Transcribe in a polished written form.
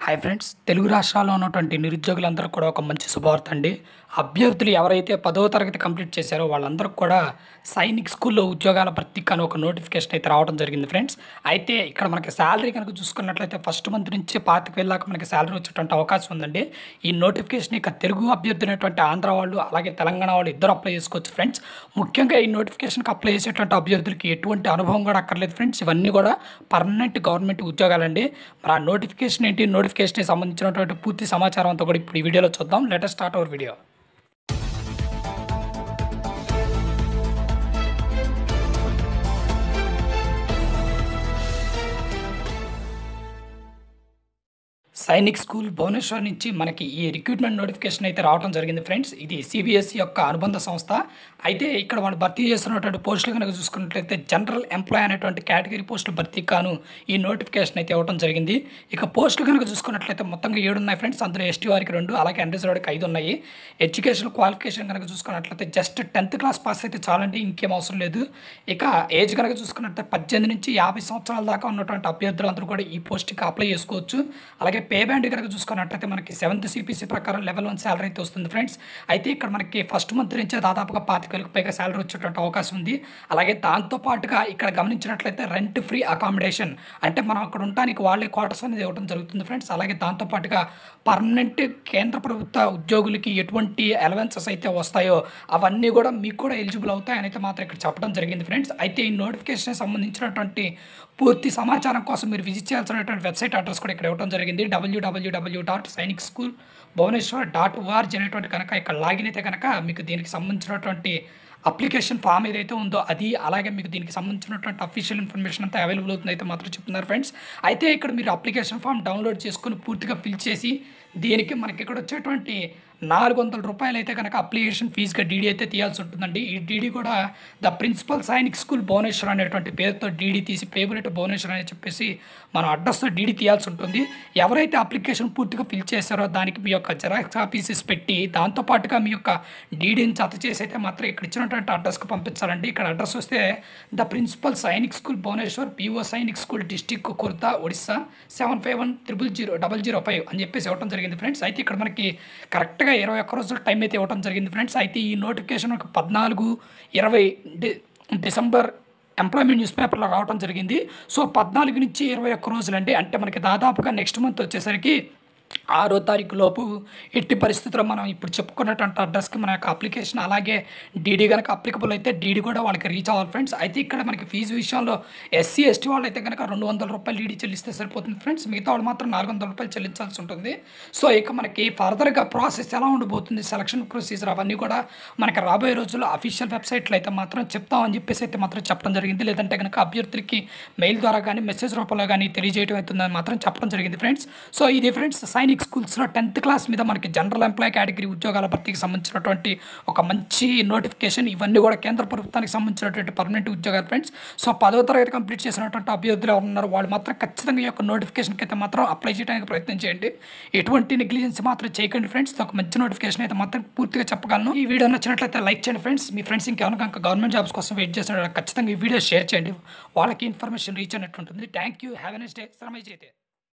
Hi friends, Telugu రాష్ట్రాల్లో ఉన్నటువంటి నిరుద్యోగులందరికీ కూడా ఒక మంచి శుభవార్త అండి. అభ్యర్థులు ఎవరైతే 10వ తరగతి కంప్లీట్ చేశారో వాళ్ళందరికీ కూడా సైనిక్ స్కూల్‌లో ఉద్యోగాల భర్తీకి అని ఒక నోటిఫికేషన్ అయితే రావడం జరిగింది ఫ్రెండ్స్. అయితే ఇక్కడ మనకి సాలరీ కనుక చూసుకున్నట్లయితే ఫస్ట్ మంత్ నుంచి 25,000 దాకా మనకి సాలరీ వచ్చేటువంటి అవకాశం ఉందండి. ఈ నోటిఫికేషన్ ఇక తెలుగు అభ్యర్థులైనటువంటి ఆంధ్ర వాళ్ళు, అలాగే తెలంగాణ వాళ్ళు ఇద్దరు అప్లై చేసుకోవచ్చు ఫ్రెండ్స్. ముఖ్యంగా ఈ నోటిఫికేషన్‌కి అప్లై చేసేటువంటి అభ్యర్థులకి ఎటువంటి అనుభవం కూడా అక్కర్లేదు ఫ్రెండ్స్. ఇవన్నీ కూడా పర్మనెంట్ గవర్నమెంట్ ఉద్యోగాలండి. మరి ఆ నోటిఫికేషన్ ఏంటి, నోటిఫికేషన్‌కి సంబంధించినటువంటి పూర్తి సమాచారం అంతా కూడా ఇప్పుడు ఈ వీడియోలో చూద్దాం. Let us start our video. Sainik school Bhubaneswar నుంచి మనకి ఈ రిక్రూట్మెంట్ నోటిఫికేషన్ అయితే రావడం జరిగింది ఫ్రెండ్స్. ఇది సిబిఎస్ఈ యొక్క అనుబంధ సంస్థ. అయితే ఇక్కడ వాళ్ళు భర్తీ చేస్తున్నటువంటి పోస్టులు కనుక చూసుకున్నట్లయితే జనరల్ ఎంప్లాయ్ అనేటువంటి కేటగిరీ పోస్టులు భర్తీకి గాను ఈ నోటిఫికేషన్ అయితే ఇవ్వడం జరిగింది. ఇక పోస్టులు కనుక చూసుకున్నట్లయితే మొత్తంగా 7 ఉన్నాయి ఫ్రెండ్స్. అందులో ఎస్టీ వారికి 2, అలాగే ఎన్టీసీ వారికి 5 ఉన్నాయి. ఎడ్యుకేషన్ క్వాలిఫికేషన్ కనుక చూసుకున్నట్లయితే జస్ట్ 10th క్లాస్ పాస్ అయితే చాలండి, ఇంకేం అవసరం లేదు. ఇక ఏజ్ కనుక చూసుకున్నట్లయితే 18 నుంచి 50 సంవత్సరాల దాకా ఉన్నటువంటి అభ్యర్థులందరూ కూడా ఈ పోస్ట్కి అప్లై చేసుకోవచ్చు. అలాగే పే బ్యాండ్ కనుక చూసుకున్నట్లయితే మనకి 7th సిపిసి ప్రకారం లెవెల్ 1 సాలరీ అయితే వస్తుంది ఫ్రెండ్స్. అయితే ఇక్కడ మనకి ఫస్ట్ మంత్ నుంచే దాదాపుగా 25,000 పైగా సాలరీ వచ్చేటువంటి అవకాశం ఉంది. అలాగే దాంతోపాటుగా ఇక్కడ గమనించినట్లయితే రెంట్ ఫ్రీ అకామిడేషన్, అంటే మనం అక్కడ ఉండడానికి వాళ్ళే క్వార్టర్స్ అనేది ఇవ్వడం జరుగుతుంది ఫ్రెండ్స్. అలాగే దాంతోపాటుగా పర్మనెంట్ కేంద్ర ప్రభుత్వ ఉద్యోగులకి ఎటువంటి అలవెన్సెస్ అయితే వస్తాయో అవన్నీ కూడా మీకు కూడా ఎలిజిబుల్ అవుతాయని అయితే మాత్రం ఇక్కడ చెప్పడం జరిగింది ఫ్రెండ్స్. అయితే ఈ నోటిఫికేషన్ సంబంధించినటువంటి పూర్తి సమాచారం కోసం మీరు విజిట్ చేయాల్సినటువంటి వెబ్సైట్ అడ్రస్ కూడా ఇక్కడ ఇవ్వడం జరిగింది. www.sainikSchool.bhubaneswar.org అనేటువంటి కనుక ఇక్కడ లాగిన్ అయితే కనుక మీకు దీనికి సంబంధించినటువంటి అప్లికేషన్ ఫామ్ ఏదైతే ఉందో అది, అలాగే మీకు దీనికి సంబంధించినటువంటి అఫీషియల్ ఇన్ఫర్మేషన్ అంతా అవైలబుల్ అవుతుంది అయితే మాత్రం చెప్తున్నారు ఫ్రెండ్స్. అయితే ఇక్కడ మీరు అప్లికేషన్ ఫామ్ డౌన్లోడ్ చేసుకొని పూర్తిగా ఫిల్ చేసి దీనికి మనకి ఇక్కడ వచ్చేటువంటి 400 రూపాయలు అయితే కనుక అప్లికేషన్ ఫీజుగా డీడీ అయితే తీయాల్సి ఉంటుందండి. ఈ డీడీ కూడా the principal Sainik school Bhubaneswar అనేటువంటి పేరుతో డీడీ తీసి పేబుల్ టు భువనేశ్వర్ అని చెప్పేసి మన అడ్రస్తో డీడీ తీయాల్సి ఉంటుంది. ఎవరైతే అప్లికేషన్ పూర్తిగా ఫిల్ చేశారో దానికి మీ యొక్క జెరాక్స్ కాపీసెస్ పెట్టి దాంతోపాటుగా మీ యొక్క డీడీని జత చేసి అయితే మాత్రం ఇక్కడ ఇచ్చినటువంటి అడ్రస్కి పంపించాలండి. ఇక్కడ అడ్రస్ వస్తే the principal Sainik school Bhubaneswar, PO Sainik school, district Khurda, Odisha 75100005 అని చెప్పేసి ఇవ్వడం జరిగింది ఫ్రెండ్స్. అయితే ఇక్కడ మనకి కరెక్ట్గా 21 రోజుల టైం అయితే ఇవ్వడం జరిగింది ఫ్రెండ్స్. అయితే ఈ నోటిఫికేషన్ 14-20 డిసెంబర్ ఎంప్లాయ్మెంట్ న్యూస్ పేపర్లో రావడం జరిగింది. సో 14 నుంచి 21 రోజులు అండి. అంటే మనకి దాదాపుగా నెక్స్ట్ మంత్ వచ్చేసరికి 6వ తారీఖు లోపు ఎట్టి పరిస్థితుల్లో మనం ఇప్పుడు చెప్పుకున్నటువంటి అడ్రస్కి మన యొక్క అప్లికేషన్ అలాగే డీడీ కనుక అప్లికబుల్ అయితే డీడీ కూడా వాళ్ళకి రీచ్ అవ్వాలి ఫ్రెండ్స్. అయితే ఇక్కడ మనకి ఫీజు విషయంలో ఎస్సీ ఎస్టీ వాళ్ళు అయితే కనుక 200 రూపాయలు డీడీ చెల్లిస్తే సరిపోతుంది ఫ్రెండ్స్. మిగతా వాళ్ళు మాత్రం 400 రూపాయలు చెల్లించాల్సి ఉంటుంది. సో ఇక మనకి ఫర్దర్గా ప్రాసెస్ ఎలా ఉండబోతుంది, సెలక్షన్ ప్రొసీజర్ అవన్నీ కూడా మనకి రాబోయే రోజుల్లో అఫీషియల్ వెబ్సైట్లో అయితే మాత్రం చెప్తామని చెప్పేసి అయితే మాత్రం చెప్పడం జరిగింది. లేదంటే కనుక అభ్యర్థులకి మెయిల్ ద్వారా కానీ మెసేజ్ రూపంలో కానీ తెలియజేయడం అవుతుందని మాత్రం చెప్పడం జరిగింది ఫ్రెండ్స్. సో ఇది ఫ్రెండ్స్ సైనిక్ స్కూల్స్లో 10th క్లాస్ మీద మనకి జనరల్ ఎంప్లాయ్ కేటగిరీ ఉద్యోగాల భర్తీకి సంబంధించినటువంటి ఒక మంచి నోటిఫికేషన్. ఇవన్నీ కూడా కేంద్ర ప్రభుత్వానికి సంబంధించినటువంటి పర్మనెంట్ ఉద్యోగాలు ఫ్రెండ్స్. సో 10వ తరగతి కంప్లీట్ చేసినటువంటి అభ్యర్థులు ఎవరు ఉన్నారో వాళ్ళు మాత్రం ఖచ్చితంగా ఈ యొక్క నోటిఫికేషన్కి అయితే మాత్రం అప్లై చేయడానికి ప్రయత్నం చేయండి. ఎటువంటి నెగ్లిజెన్స్ మాత్రం చేయకండి ఫ్రెండ్స్. ఒక మంచి నోటిఫికేషన్ అయితే మాత్రం పూర్తిగా చెప్పగలను. ఈ వీడియో నచ్చినట్లయితే లైక్ చేయండి ఫ్రెండ్స్. మీ ఫ్రెండ్స్ ఇంకేమైనా గవర్నమెంట్ జాబ్స్ కోసం వెయిట్ చేస్తున్నారు ఖచ్చితంగా ఈ వీడియో షేర్ చేయండి, వాళ్ళకి ఇన్ఫర్మేషన్ రీచ్ అయినట్టు ఉంటుంది. Thank you, have a nice day.